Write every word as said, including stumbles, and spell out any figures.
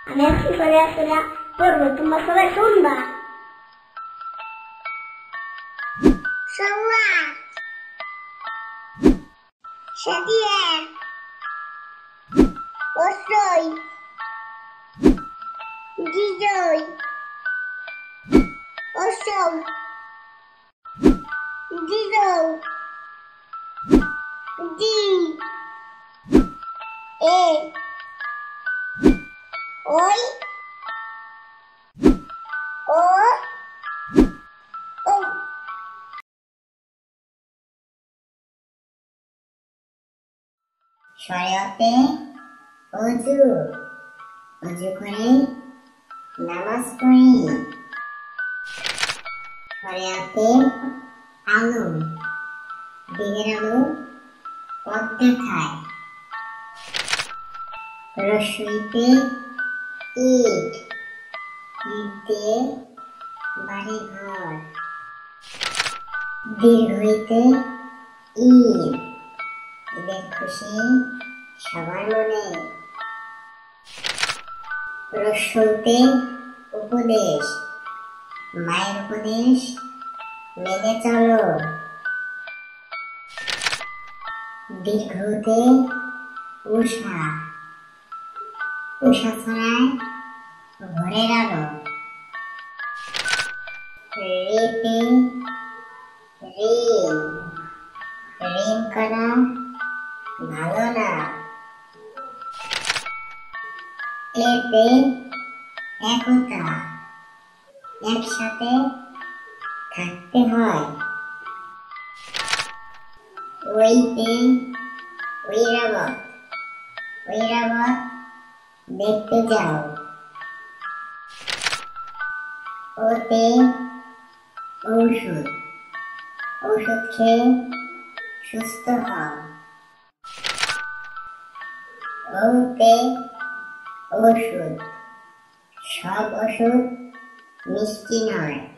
আমি আজকে করে আসলে পড়বো, তোমরা সবাই শুনবা। সৌয়া সেদিয়ে অসই জিজই অসম জিজৌ জি এ ওই ও ও শরীয়তে ওযু ওযু করে নামাজ পড়ি। শরীয়তে আলো দিনের আলো পথ দেখায়। রসইতে ইট ইট দিয়ে বাড়ি ঘর। দীর্ঘইতে ঈদ ঈদের খুশি সবার মনে। রস্যইতে উপদেশ মায়ের উপদেশ মেনে চলো। দীর্ঘতে উষা উষা ছড়ায় ভোরের আলো। রেতে ঋণ ঋণ করা ভালো না। এতে একতা একসাথে থাকতে হয়। ওইতে ঐরাবত ঐরাবত দেখতে যাও। ওতে ঔষধ ঔষধ খেয়ে সুস্থ হও। ওতে ওষুধ সব ওষুধ মিষ্টি নয়।